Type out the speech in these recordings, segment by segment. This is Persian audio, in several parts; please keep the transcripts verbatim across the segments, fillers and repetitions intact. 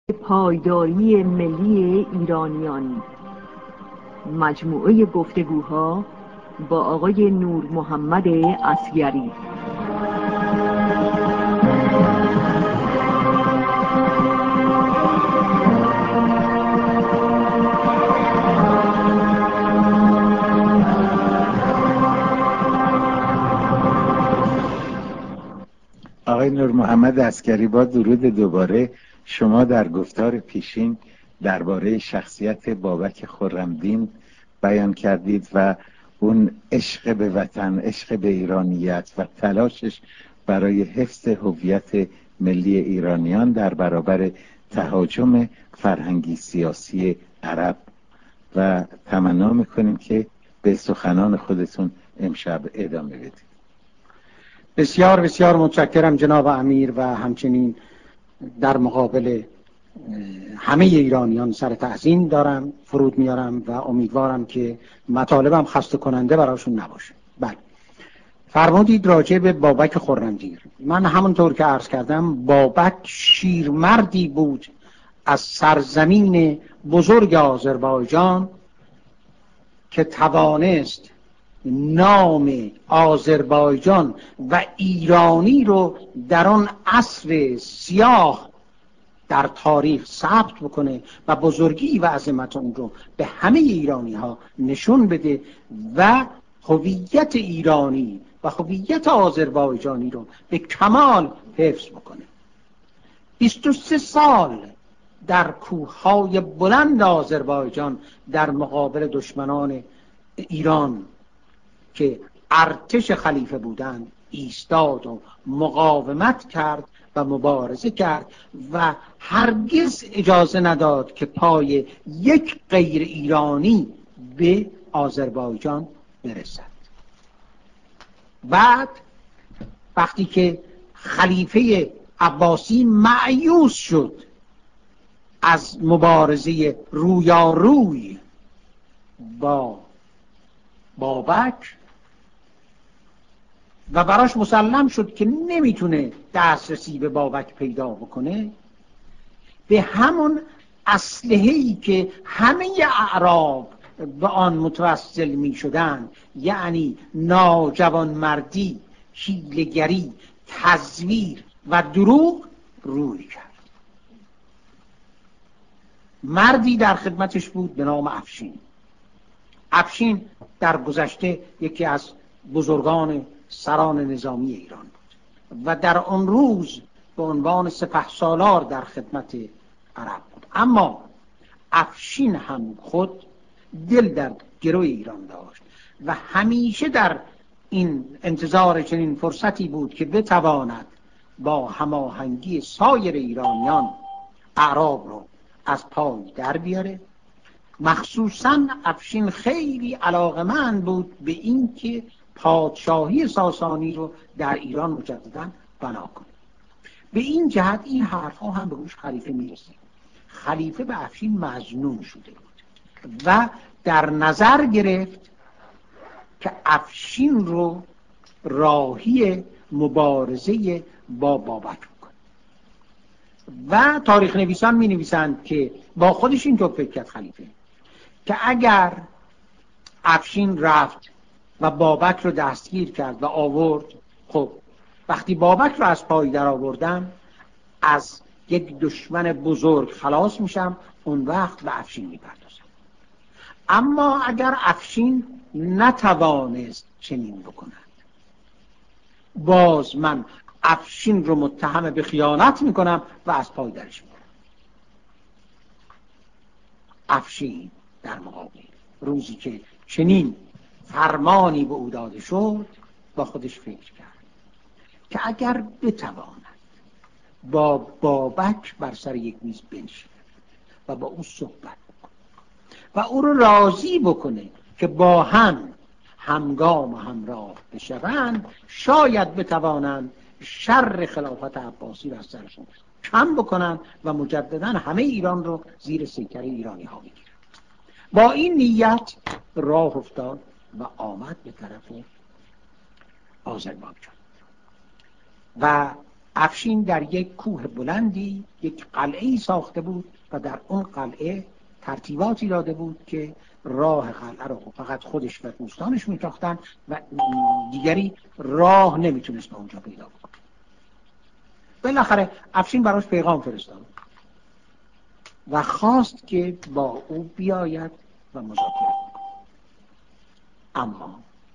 پایداری ملی ایرانیان، مجموعه گفتگوها با آقای نور محمد عسگری. آقای نور محمد عسگری، با درود دوباره. شما در گفتار پیشین درباره شخصیت بابک خرمدین بیان کردید و اون عشق به وطن، عشق به ایرانیت و تلاشش برای حفظ هویت ملی ایرانیان در برابر تهاجم فرهنگی سیاسی عرب و تمنا میکنیم که به سخنان خودتون امشب ادامه بدید. بسیار بسیار متشکرم جناب امیر و همچنین در مقابل همه ایرانیان سر تحسین دارم فرود میارم و امیدوارم که مطالبم خسته کننده براشون نباشه. بله، فرمودید راجع به بابک خرمدین. من همونطور که عرض کردم بابک شیرمردی بود از سرزمین بزرگ آذربایجان که توانست نام آذربایجان و ایرانی رو در آن عصر سیاه در تاریخ ثبت بکنه و بزرگی و عظمت اون رو به همه ایرانی ها نشون بده و هویت ایرانی و هویت آذربایجانی رو به کمال حفظ بکنه. بیست و سه سال در کوههای بلند آذربایجان در مقابل دشمنان ایران که ارتش خلیفه بودند ایستاد و مقاومت کرد و مبارزه کرد و هرگز اجازه نداد که پای یک غیر ایرانی به آذربایجان برسد. بعد وقتی که خلیفه عباسی مایوس شد از مبارزه رویاروی با بابک و براش مسلم شد که نمیتونه دسترسی به بابک پیدا بکنه، به همون اسلحه‌ای که همه اعراب به آن متوسل می شدن، یعنی ناجوانمردی، حیله‌گری، تزویر و دروغ، روی کرد. مردی در خدمتش بود به نام افشین. افشین در گذشته یکی از بزرگان سران نظامی ایران بود و در آن روز به عنوان سپهسالار در خدمت عرب بود. اما افشین هم خود دل در گروه ایران داشت و همیشه در این انتظار چنین فرصتی بود که بتواند با هماهنگی سایر ایرانیان اعراب رو از پای در بیاره. مخصوصاً افشین خیلی علاقمند بود به این که پادشاهی ساسانی رو در ایران مجدداً بنا کنه. به این جهت این حرفها هم به گوش خلیفه میرسید. خلیفه به افشین مظنون شده بود و در نظر گرفت که افشین رو راهی مبارزه با بابک کنه و تاریخ نویسان می نویسند که با خودش اینطور فکر کرد خلیفه که اگر افشین رفت و بابک رو دستگیر کرد و آورد، خب وقتی بابک رو از پای در آوردم از یک دشمن بزرگ خلاص میشم، اون وقت به افشین میپردازم. اما اگر افشین نتوانست چنین بکند، باز من افشین رو متهم به خیانت میکنم و از پای درش میکنم. افشین در مقابل روزی که چنین فرمانی به او داده شد با خودش فکر کرد که اگر بتواند با بابک بر سر یک میز بنشیند و با او صحبت بکنه و او رو راضی بکنه که با هم همگام و همراه بشوند، شاید بتوانند شر خلافت عباسی را از سرشون کم بکنن و مجددا همه ایران رو زیر سیطره ایرانی ها بگیرن. با این نیت راه افتاد و آمد به طرف آذربایجان و افشین در یک کوه بلندی یک قلعه‌ای ساخته بود و در اون قلعه ترتیباتی داده بود که راه قلعه رو فقط خودش و دوستانش میتاختن و دیگری راه نمیتونست به اونجا پیدا بکنه. بالاخره افشین براش پیغام فرستاد و خواست که با او بیاید و مذاکره کنه. اما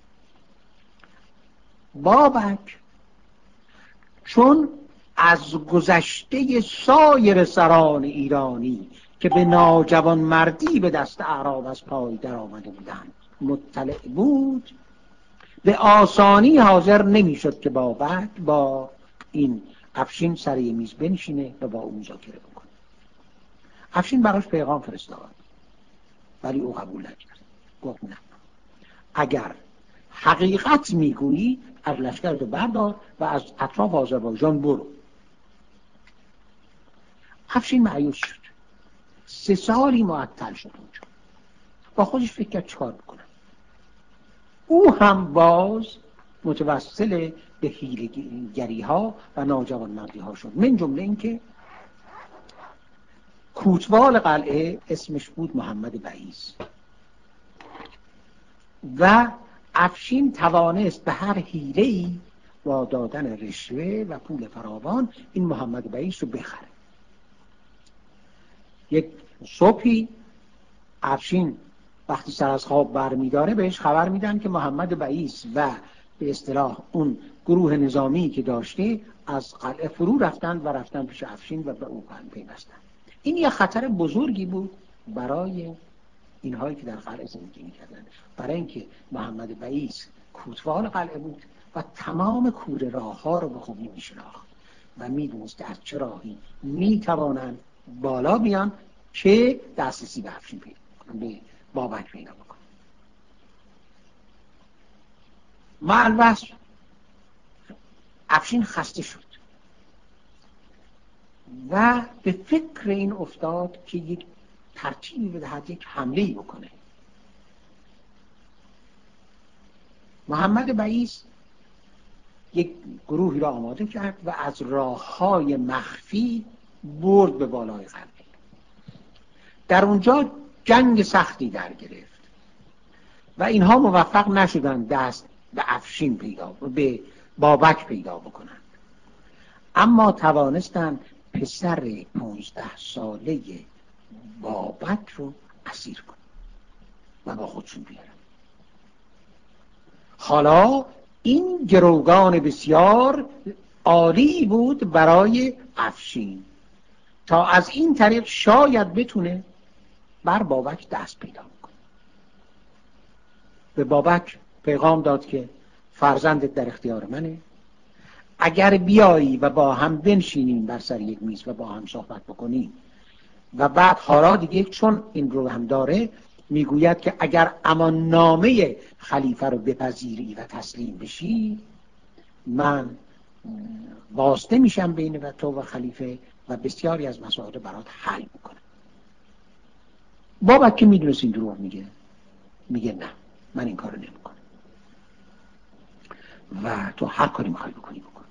بابک چون از گذشته سایر سران ایرانی که به ناجوان مردی به دست اعراب از پای در آمده بودند مطلع بود، به آسانی حاضر نمیشد که بابک با این افشین سر میز بنشینه و با او مذاکره بکنه. افشین براش پیغام فرستاد ولی او قبول نکرد. گفت نه، اگر حقیقت میگویی از لشکرتو بردار و از اطراف آذربایجان برو. افشین مایوس شد. سه سالی معطل شد اونجا. با خودش فکر کرد چکار بکنم. او هم باز متوسل به حیله‌گری ها و ناجوانمردی ها شد. من جمله این که کوتوال قلعه اسمش بود محمد بعیس و افشین توانست به هر حیله‌ای با دادن رشوه و پول فراوان این محمد بعیس رو بخره. یک صبحی افشین وقتی سر از خواب برمیداره بهش خبر میدن که محمد بعیس و به اصطلاح اون گروه نظامی که داشته از قلعه فرو رفتن و رفتن پیش افشین و به او پیوستن. این یه خطر بزرگی بود برای اینهایی که در قلعه زندگی میکردن، برای اینکه محمد بعیس کوتوال قلعه بود و تمام کوره راه ها رو به خوبی میشناخت و میدونست که از چه راهی میتوانند بالا بیان که دسترسی به افشین پیدا کنن، به بابک پیدا بکنن. معلوس افشین خسته شد و به فکر این افتاد که یک ترتیبی بدهد، یک حمله‌ای بکنه. محمد بعیس یک گروهی را آماده کرد و از راه‌های مخفی برد به بالای قلعه. در اونجا جنگ سختی در گرفت و اینها موفق نشدند دست به افشین پیدا به بابک پیدا بکنند، اما توانستند پسر پانزده ساله بابک رو اسیر کنند و با خودشون بیارن. حالا این گروگان بسیار عالی بود برای افشین تا از این طریق شاید بتونه بر بابک دست پیدا کنه. به بابک پیغام داد که فرزندت در اختیار منه، اگر بیایی و با هم بنشینیم بر سر یک میز و با هم صحبت بکنیم و بعد حالا دیگه چون این رو هم داره میگوید که اگر امان نامه خلیفه رو بپذیری و تسلیم بشی من واسطه میشم بین و تو و خلیفه و بسیاری از مسائل برات حل میکنم. بابک که میدونست این دروغ میگه میگه نه، من این کارو نمیکنم و تو هر کاری میخوای بکنی بکن.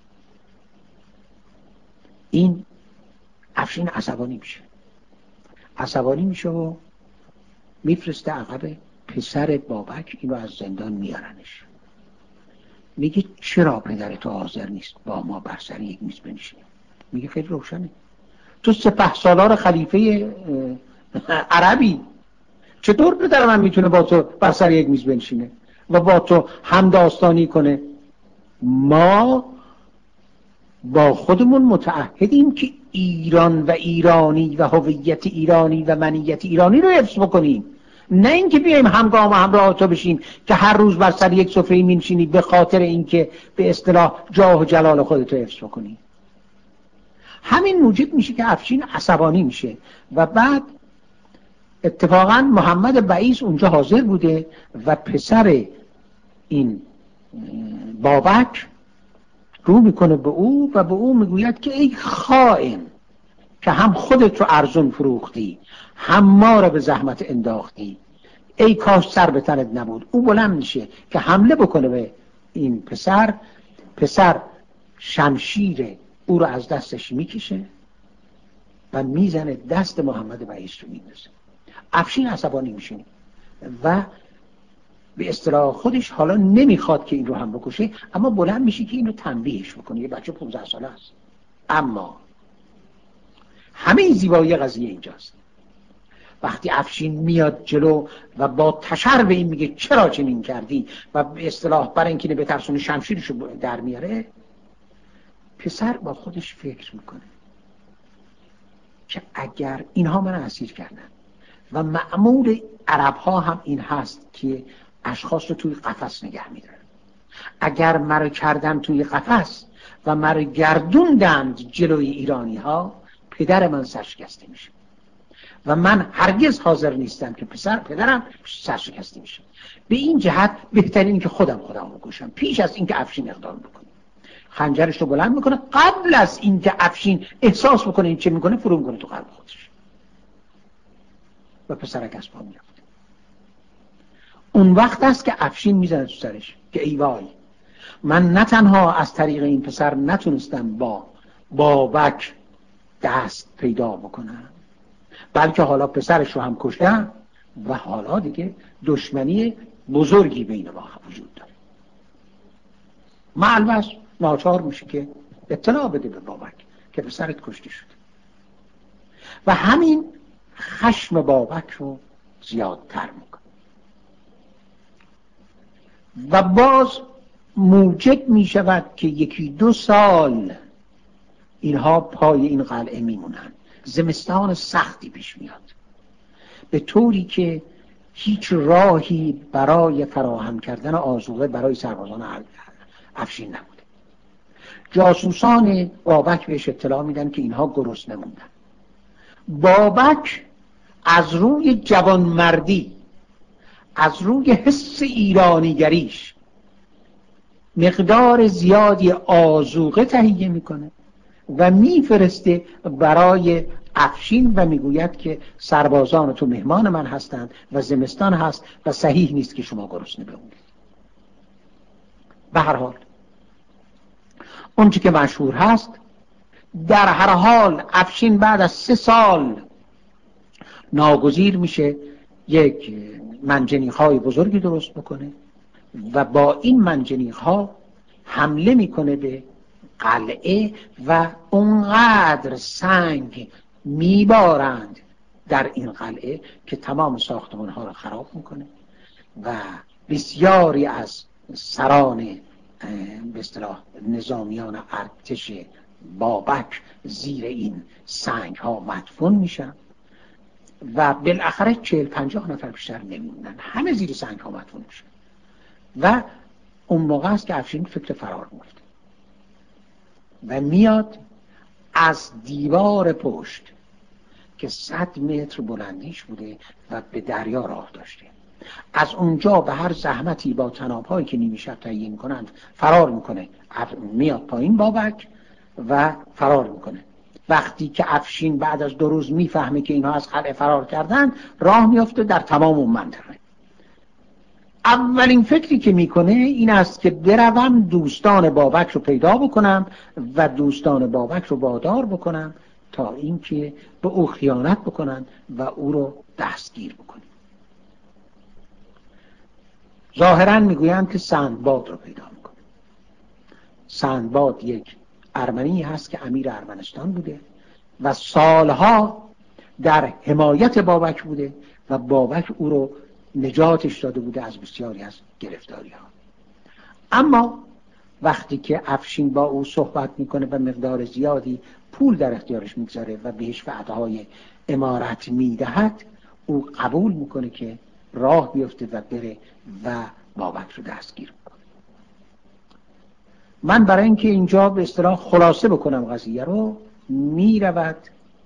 این افشین عصبانی میشه عصبانی میشه و میفرسته عقب پسر بابک اینو از زندان میارنش. میگه چرا پدر تو حاضر نیست با ما بر سر یک میز بنشینه؟ میگه خیلی روشنه، تو سپه سالار خلیفه عربی، چطور پدر من میتونه با تو بر سر یک میز بنشینه و با تو همداستانی کنه؟ ما با خودمون متعهدیم که ایران و ایرانی و هویت ایرانی و منیت ایرانی رو حفظ بکنیم، نه اینکه بیایم همگام و همراه تو بشیم که هر روز بر سر یک سفره می‌نشینی به خاطر اینکه به اصطلاح جاه و جلال خودت رو حفظ بکنی. همین موجب میشه که افشین عصبانی میشه و بعد اتفاقا محمد بعیس اونجا حاضر بوده و پسر این بابک رو میکنه به او و به او میگوید که ای خائن که هم خودت رو ارزون فروختی هم ما رو به زحمت انداختی، ای کاش سر به تنت نبود. او بلند میشه که حمله بکنه به این پسر. پسر شمشیر او رو از دستش میکشه و میزنه دست محمد بعیس رو میندازه. افشین عصبانی میشه و به اصطلاح خودش حالا نمیخواد که این رو هم بکشه، اما بلند میشه که این رو تنبیهش بکنه. یه بچه پانزده ساله است. اما همه زیبایی قضیه اینجاست، وقتی افشین میاد جلو و با تشر به این میگه چرا چنین کردی و به اصطلاح برای اینکه به ترسون شمشیرش رو در میاره، پسر با خودش فکر میکنه که اگر اینها من اسیر کردن و معمول عرب ها هم این هست که اشخاص رو توی قفس نگه میدارن، اگر مرا کردن توی قفس و مرا گردوندند جلوی ایرانی ها، پدر من سرشکسته میشه و من هرگز حاضر نیستم که پسر پدرم سرشکسته میشه. به این جهت بهترین که خودم خودم رو بکشم پیش از اینکه افشین اقدام بکنه. خنجرش رو بلند میکنه، قبل از اینکه افشین احساس بکنه این چه میکنه فرو میکنه تو قلب خودش و پسرک از پا میفته. اون وقت است که افشین میزنه تو سرش که ای وای، من نه تنها از طریق این پسر نتونستم با بابک دست پیدا بکنم، بلکه حالا پسرش رو هم کشتم و حالا دیگه دشمنی بزرگی بین ما وجود داره. معلومه ناچار میشه که اطلاع بده به بابک که پسرت کشته شد و همین خشم بابک رو زیادتر میکنه و باز موجب میشود که یکی دو سال اینها پای این قلعه میمونن. زمستان سختی پیش میاد به طوری که هیچ راهی برای فراهم کردن آذوقه برای سربازان افشین نبوده. جاسوسان بابک بهش اطلاع میدن که اینها گرسنه موندن. بابک از روی جوانمردی، از روی حس ایرانیگریش مقدار زیادی آذوقه تهیه میکنه و میفرسته برای افشین و میگوید که سربازان تو مهمان من هستند و زمستان هست و صحیح نیست که شما گرسنه بمونید. به هر حال اون چی که مشهور هست، در هر حال افشین بعد از سه سال ناگزیر میشه یک منجنیق‌های بزرگی درست بکنه و با این منجنیق‌ها حمله میکنه به قلعه و اونقدر سنگ میبارند در این قلعه که تمام ساختمان‌ها رو خراب میکنه و بسیاری از سران به اصطلاح نظامیان ارتش بابک زیر این سنگ ها مدفون میشن و بالاخره چهل پنجاه نفر بیشتر نمیمونن، همه زیر سنگ ها مدفون میشن و اون موقع است که افشین فکر فرار میفته و میاد از دیوار پشت که صد متر بلندیش بوده و به دریا راه داشته، از اونجا به هر زحمتی با طناب‌هایی که نیمه شب تهیه می‌کنند فرار میکنه. میاد پایین بابک و فرار میکنه. وقتی که افشین بعد از دو روز میفهمه که اینها از قلعه فرار کردن، راه میفته در تمام اون منطقه. اولین فکری که میکنه این است که بروم دوستان بابک رو پیدا بکنم و دوستان بابک رو وادار بکنم تا اینکه به او خیانت بکنن و او رو دستگیر بکنن. ظاهراً میگویند که سندباد رو پیدا میکنه. سندباد یک ارمنی هست که امیر ارمنستان بوده و سالها در حمایت بابک بوده و بابک او رو نجاتش داده بوده از بسیاری از گرفتاری ها. اما وقتی که افشین با او صحبت میکنه و مقدار زیادی پول در اختیارش میگذاره و بهش وعده‌های امارت میدهد، او قبول میکنه که راه بیفته و بره و بابک رو دستگیر کنه. من برای اینکه اینجا به اصطلاح خلاصه بکنم قضیه رو، میرود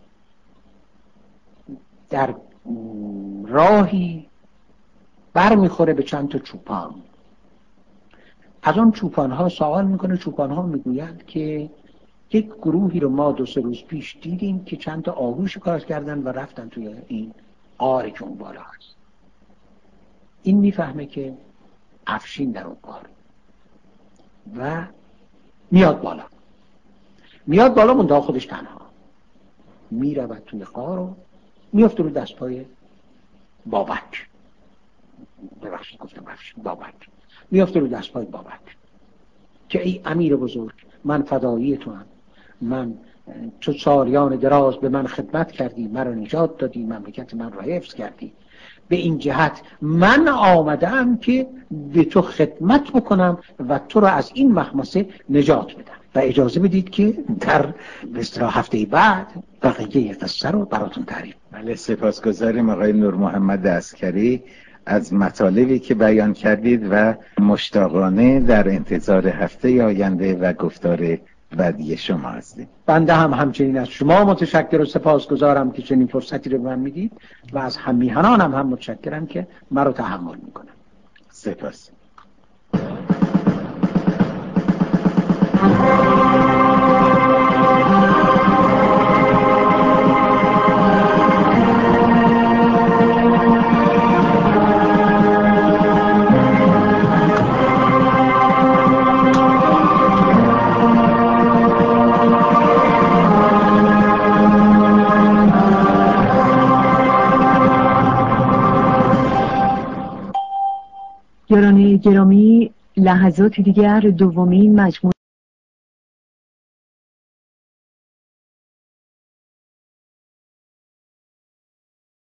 در راهی بر میخوره به چند تا چوپان. از اون چوپان ها سوال میکنه. چوپان ها میگویند که یک گروهی رو ما دو سه روز پیش دیدیم که چند تا آهو شکار کردن و رفتن توی این غاری که اون بالا هست. این میفهمه که افشین در اون غار و میاد بالا میاد بالا منتها خودش تنها میرود توی غار و میفته رو دست پای بابک. ببخشید گفتم افشین، بابک میفته رو دست پای بابک که ای امیر بزرگ، من فدایی تو هم، من تو سالیان دراز به من خدمت کردی، مرا نجات دادی، مملکت من را حفظ کردی، به این جهت من آمدم که به تو خدمت بکنم و تو را از این مخمصه نجات بدم و اجازه بدید که در به اصطلاح هفته بعد بقیه قصه رو براتون تعریف. بله، سپاسگزاریم آقای نور محمد عسکری از مطالبی که بیان کردید و مشتاقانه در انتظار هفته آینده و گفتار بعدی شما هستیم. بنده هم همچنین از شما متشکر و سپاسگزارم که چنین فرصتی رو به من میدید و از هم میهنانم هم متشکرم که مرا تحمل میکنم. سپاس. یاران گرامی، لحظات دیگر دومین مجموعه